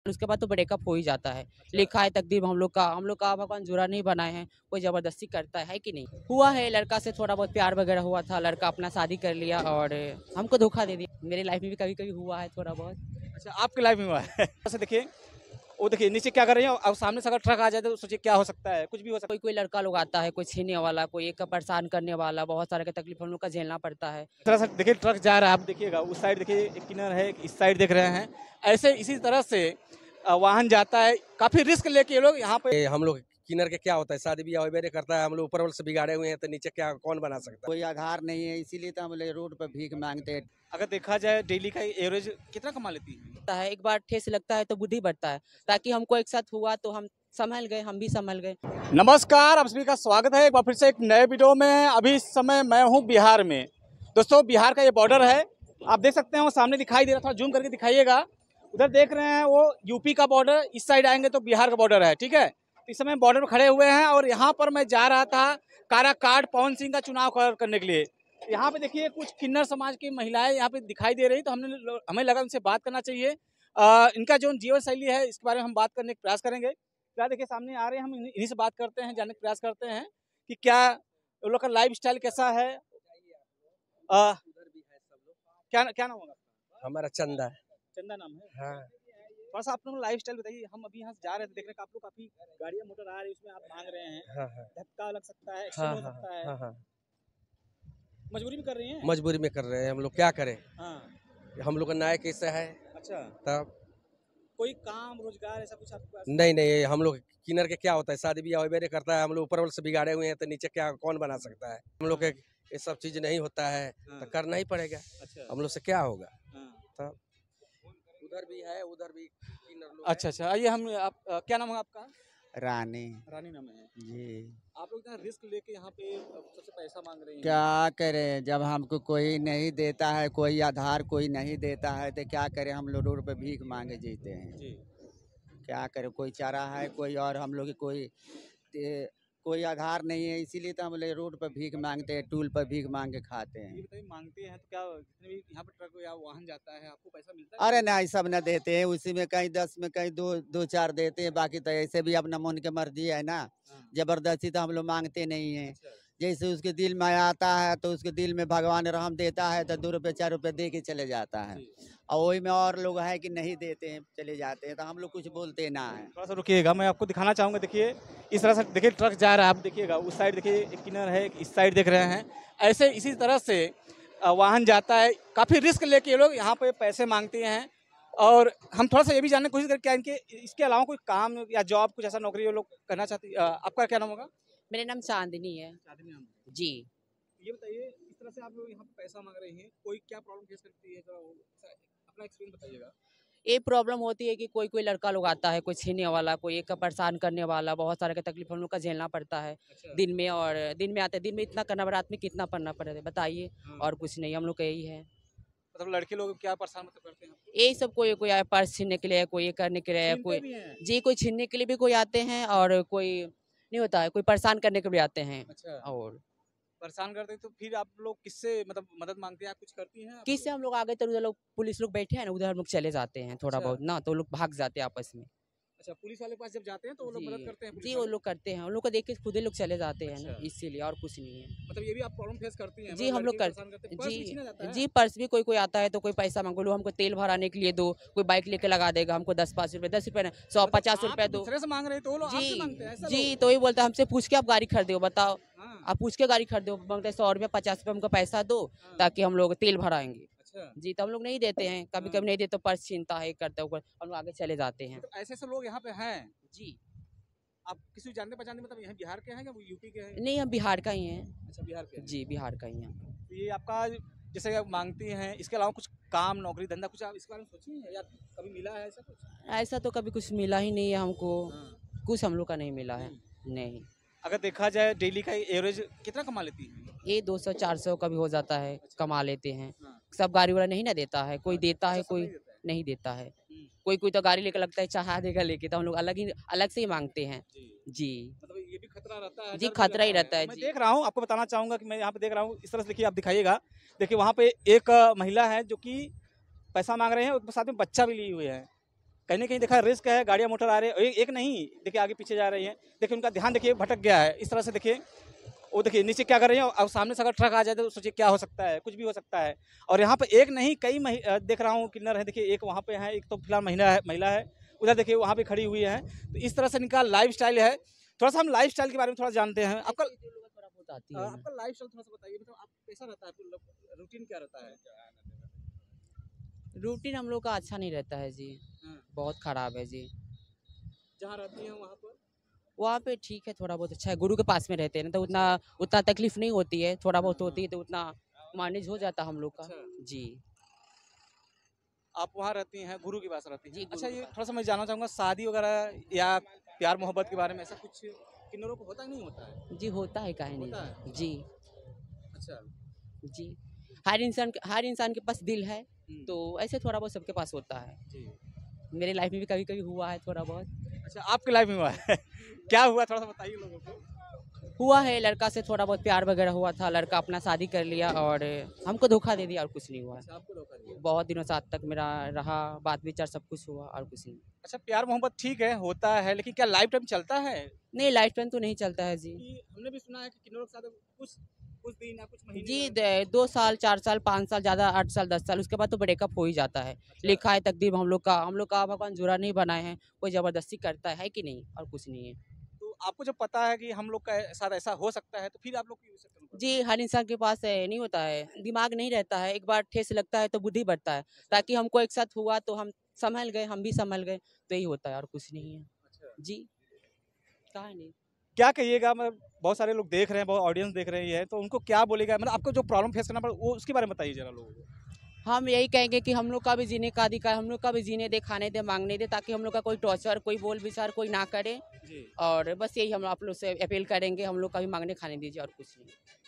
उसके बाद तो ब्रेकअप हो ही जाता है। लिखा है तकदीर में हम लोग का भगवान जुड़ा नहीं बनाए हैं, कोई ज़बरदस्ती करता है कि नहीं? हुआ है लड़का से थोड़ा बहुत प्यार वगैरह हुआ था, लड़का अपना शादी कर लिया और हमको धोखा दे दिया। मेरी लाइफ में भी कभी-कभी हुआ है थोड़ा बहुत। अच्छा, आपकी लाइफ में हुआ है। ऐसे देखिए, वो देखिए नीचे क्या कर रही है, अब सामने से अगर ट्रक आ जाए तो सोचिए क्या हो सकता है, कुछ भी हो सकता कोई-कोई लड़का लोग आता है, कोई छीनने वाला, कोई एक का परेशान करने वाला, बहुत सारे का तकलीफ हम लोग का झेलना पड़ता है। है। इस तरह से देखिए ट्रक जा रहा है, आप देखिएगा उस साइड देखिए एक किन्नर है, इस साइड देख रहे हैं। ऐसे इसी तरह से वाहन जाता है, काफी रिस्क लेके ये लोग यहाँ पे। हम लोग किन्नर के क्या होता है, शादी ब्याह होबे नहीं करता है, हम लोग ऊपर वाले से बिगाड़े हुए हैं तो नीचे क्या कौन बना सकता है। कोई आधार नहीं है, इसीलिए तो हम लोग रोड पर भीख मांगते हैं। अगर देखा जाए डेली का एवरेज कितना कमा लेती है? लगता है एक बार ठेस लगता है तो बुद्धि बढ़ता है, ताकि हमको एक साथ हुआ तो हम संभल गए, हम भी संभल गए। नमस्कार, आप सभी का स्वागत है एक बार फिर से एक नए वीडियो में। अभी इस समय मैं हूँ बिहार में। दोस्तों, बिहार का ये बॉर्डर है, आप देख सकते हैं वो सामने दिखाई दे रहा था, जूम करके दिखाइएगा। उधर देख रहे हैं वो यूपी का बॉर्डर, इस साइड आएंगे तो बिहार का बॉर्डर है, ठीक है। इस समय बॉर्डर पर खड़े हुए हैं और यहाँ पर मैं जा रहा था काराकाट पवन सिंह का चुनाव करने के लिए। यहाँ पे देखिए कुछ किन्नर समाज की महिलाएं यहाँ पे दिखाई दे रही, तो हमें लगा उनसे बात करना चाहिए। इनका जो जीवन शैली है इसके बारे में हम बात करने का प्रयास करेंगे। क्या देखिए सामने आ रहे हैं, हम इन्हीं से बात करते हैं, जानने का प्रयास करते हैं कि क्या उन लोग का लाइफ स्टाइल कैसा है। क्या क्या नाम होगा? हमारा चंदा है। चंदा नाम है। हाँ। थोड़ा सा आप लोग लाइफ स्टाइल बताइए। हम अभी यहाँ से जा रहे थे, देख रहे हैं कि आप लोग काफी गाड़ियाँ मोटर आ रही है, उसमें आप मांग रहे हैं, हाँ हाँ धक्का लग सकता है, एक्सीडेंट हो हाँ सकता है, हाँ हाँ। मजबूरी में कर रही हैं। मजबूरी में कर रहे हैं, हम लोग क्या करें। हाँ, हम लोग का न्याय कैसा है अच्छा। तब। कोई काम रोजगार ऐसा कुछ आपके पास? नहीं, हम लोग किन्नर के क्या होता है, शादी ब्याह होबे नहीं करता है, हम लोग ऊपर वाले से बिगाड़े हुए हैं तो नीचे क्या कौन बना सकता है। हम लोग के ये सब चीज नहीं होता है तो करना ही पड़ेगा। अच्छा। हम लोग से क्या होगा। हाँ। तब उधर भी है, उधर भी किन्नर लोग अच्छा अच्छा, आइए हम आप क्या नाम है आपका? रानी रानी नाम है जी। आप लोग इतना रिस्क लेके यहाँ पे सबसे पैसा मांग रहे हैं। क्या करें, जब हमको कोई नहीं देता है, कोई आधार कोई नहीं देता है तो क्या करें, हम लोग रोड पर भीख मांगे जीते हैं। जी। क्या करें, कोई चारा है कोई, और हम लोग की कोई आधार नहीं है, इसीलिए तो हम लोग रोड पर भीख मांगते हैं, टूल पर भीख मांग के खाते ये हैं। बताइए, मांगते हैं तो क्या जितने भी यहाँ पे ट्रक या वाहन जाता है आपको पैसा मिलता है? अरे नहीं, सब न देते हैं, उसी में कहीं 10 में कहीं दो चार देते हैं, बाकी तो ऐसे भी अपना मन की मर्जी है ना। हाँ। जबरदस्ती तो हम लोग मांगते नहीं हैं। अच्छा। जैसे उसके दिल में आता है तो उसके दिल में भगवान रहम देता है तो 2 रुपये 4 रुपये दे के चले जाता है। जी। और वही में और लोग हैं कि नहीं देते हैं, चले जाते हैं, तो हम लोग कुछ बोलते ना है। थोड़ा सा रुकिएगा, मैं आपको दिखाना चाहूँगा। देखिए इस तरह से देखिए ट्रक जा रहा है, आप देखिएगा उस साइड देखिए एक किन्नर है, इस साइड देख रहे हैं। ऐसे इसी तरह से वाहन जाता है, काफ़ी रिस्क लेके ये लोग यहाँ पे पैसे मांगते हैं। और हम थोड़ा सा ये भी जानने की कोशिश करें क्या इनके इसके अलावा कोई काम या जॉब कुछ ऐसा नौकरी ये लोग करना चाहती। आपका क्या नाम होगा? मेरा नाम चांदनी है। चांदनी नाम है। जी। ये बताइए, इस तरह से आप लोग यहाँ पे पैसा मांग रहे हैं, कोई क्या प्रॉब्लम फेस करती है, अपना एक्सपीरियंस बताइएगा। ये प्रॉब्लम होती है कि कोई-कोई लड़का लोग आता है, कोई छीनने वाला, कोई एक का परेशान करने वाला, बहुत सारे का तकलीफ हम लोग का झेलना पड़ता है अच्छा। दिन में। और दिन में आते हैं, दिन में इतना करना पड़ा, रात में कितना पढ़ना पड़ता है बताइए। हाँ। और कुछ नहीं, हम लोग का यही है। मतलब लड़के लोग क्या परेशान मतलब करते हैं आपको? यही सब, कोई कोई आया पर्स छीनने के लिए, कोई ये करने के लिए, छीनते कोई भी हैं? जी कोई छीनने के लिए भी कोई आते हैं, और कोई नहीं होता है, कोई परेशान करने के भी आते हैं। अच्छा। और परेशान करते हैं तो फिर आप लोग किससे मतलब मदद मांगते हैं, आप कुछ करती हैं आप किससे लोग? हम लोग आगे, तो उधर लोग पुलिस लोग बैठे हैं ना, उधर हम लोग चले जाते हैं थोड़ा अच्छा। बहुत ना, तो वो लोग भाग जाते हैं आपस में। अच्छा, पुलिस वाले के पास जब जाते हैं तो वो लोग मदद करते हैं पुलिस जी वो वाले? लोग करते हैं, उन लोग को देख के खुद ही लोग चले जाते हैं ना, अच्छा। इसीलिए और कुछ नहीं है। मतलब ये भी आप प्रॉब्लम फेस करती हैं? जी मतलब हम लोग लड़के भी कर परेशान करते हैं, पर्स भी छीना जाता है? जी पर्स भी कोई कोई आता है तो कोई पैसा मांगो, लो हमको तेल भराने के लिए दो, कोई बाइक लेके लगा देगा, हमको 10-5 रुपए, 10 रुपए ना 100-50 मतलब रुपए आप दो। दूसरे से मांग रहे हैं तो वो लोग आपसे मांगते हैं, जी ऐसा जी, लोग? तो वही बोलता है हमसे पूछ के आप गाड़ी खरीदो, बताओ। हाँ। आप पूछ के गाड़ी खरीदो, मांगते हैं 100 रुपये 50 रुपये हमको पैसा दो, हाँ। ताकि हम लोग तेल भराएंगे। अच्छा। जी, तो हम लोग नहीं देते हैं, कभी हाँ। कभी नहीं देते तो पर्स छीनता है, करता है ऊपर, हम लोग आगे चले जाते हैं। मतलब ऐसे लोग यहाँ पे हैं? जी आप किसी जानते पहचानते मतलब यहाँ बिहार के हैं या वो यूपी के हैं? नहीं, हम बिहार का ही हैं। अच्छा, बिहार के हैं। जी बिहार का ही हैं। तो ये आपका जैसे आप मांगती हैं, इसके अलावा कुछ काम नौकरी धंधा कुछ आप इसके बारे में सोची हैं या कभी मिला है ऐसा कुछ? ऐसा तो कभी कुछ मिला ही नहीं है हमको, हाँ। कुछ हम लोग का नहीं मिला है। नहीं, अगर देखा जाए डेली का एवरेज कितना कमा लेती है? ये 200-400 का भी हो जाता है, कमा लेते हैं। हाँ। सब गाड़ी वाला नहीं ना देता है, कोई देता अच्छा, है, सब कोई नहीं देता है। नहीं देता है। हम्म। कोई कोई तो गाड़ी लेकर लगता है चाहा देगा लेके, तो हम लोग अलग से ही मांगते हैं। जी। जी मतलब ये भी खतरा रहता है, जी, डर भी खतरा ही लगता रहता है मैं जी। देख रहा हूँ, आपको बताना चाहूँगा कि मैं यहाँ पे देख रहा हूँ, इस तरह से देखिए आप दिखाइएगा। देखिए वहाँ पे एक महिला है जो कि पैसा मांग रहे हैं और साथ में बच्चा भी लिए हुए हैं। कहीं ना कहीं देखा रिस्क है, गाड़ियाँ मोटर आ रही है, एक नहीं देखिए आगे पीछे जा रही है, देखिए उनका ध्यान देखिए भटक गया है इस तरह से। देखिए वो देखिए नीचे क्या कर रही है, और सामने से अगर ट्रक आ जाए तो सोचिए क्या हो सकता है, कुछ भी हो सकता है। और यहाँ पे एक नहीं कई देख रहा हूँ किन्नर है, देखिए एक वहाँ पे है, एक तो फिलहाल महिला है उधर देखिए वहाँ पे खड़ी हुई है। तो इस तरह से इनका लाइफ स्टाइल है। थोड़ा सा हम लाइफ स्टाइल के बारे में थोड़ा जानते हैं। आपका थोड़ा बहुत आती है आपका लाइफ स्टाइल थोड़ा सा बताइए, मतलब आप कैसा रहता है, रूटीन क्या रहता है? रूटीन हम लोग का अच्छा नहीं रहता है जी, बहुत ख़राब है जी। जहाँ रहती हैं वहाँ पर वहाँ पे ठीक है, थोड़ा बहुत अच्छा है, गुरु के पास में रहते हैं ना तो उतना उतना तकलीफ नहीं होती है, थोड़ा बहुत होती है तो उतना मैनेज हो जाता हम लोग का। अच्छा। जी आप वहाँ रहती हैं, गुरु के पास रहती हैं। जी, गुरु अच्छा, के ये पास। थोड़ा सा मैं जानना चाहूँगा शादी वगैरह या प्यार मोहब्बत के बारे में, ऐसा कुछ किन्नरों को होता है नहीं होता है? जी होता है, काहे होता नहीं जी। अच्छा। जी हर इंसान के पास दिल है, तो ऐसे थोड़ा बहुत सबके पास होता है। जी। मेरे लाइफ में भी कभी कभी हुआ है थोड़ा बहुत। अच्छा, आपकी लाइफ में हुआ है क्या हुआ थोड़ा सा बताइए लोगों को। हुआ है, लड़का से थोड़ा बहुत प्यार वगैरह हुआ था, लड़का अपना शादी कर लिया और हमको धोखा दे दिया और कुछ नहीं हुआ। अच्छा, आपको धोखा दिया। बहुत दिनों से आज तक मेरा रहा, बात विचार सब कुछ हुआ और कुछ नहीं। अच्छा, प्यार मोहब्बत ठीक है, होता है, लेकिन क्या लाइफ टाइम चलता है? नहीं, लाइफ टाइम तो नहीं चलता है जी। कि हमने भी सुना है कि किन्नरों के साथ कुछ कुछ दिन या कुछ महीने जी में- 2 साल 4 साल 5 साल, ज़्यादा 8 साल 10 साल, उसके बाद तो ब्रेकअप हो ही जाता है। अच्छा। लिखा है तकदीर, हम लोग का भगवान जुड़ा नहीं बनाए हैं, कोई ज़बरदस्ती करता है कि नहीं, और कुछ नहीं है। तो आपको जब पता है कि हम लोग का साथ ऐसा हो सकता है, तो फिर आप लोग क्यों ऐसा करना पड़ता जी हर इंसान के पास नहीं होता है, दिमाग नहीं रहता है, एक बार ठेस लगता है तो बुद्धि बढ़ता है, ताकि हमको एक साथ हुआ तो हम संभल गए, हम भी संभल गए, तो यही होता है और कुछ नहीं है। है? अच्छा। जी कहा नहीं। क्या कहिएगा, मतलब बहुत सारे लोग देख रहे हैं, बहुत ऑडियंस देख रही है, तो उनको क्या बोलेगा, मतलब आपको जो प्रॉब्लम फेस करना पड़ा वो उसके बारे में बताइए जरा लोगों को। हम यही कहेंगे कि हम लोग का भी जीने का अधिकार, हम लोग का भी जीने दे, खाने दे, मांगने दे, ताकि हम लोग का कोई टॉर्चर, कोई बोल विचार कोई ना करे। जी। और बस यही हम आप लोग से अपील करेंगे, हम लोग का भी मांगने खाने दीजिए और कुछ नहीं।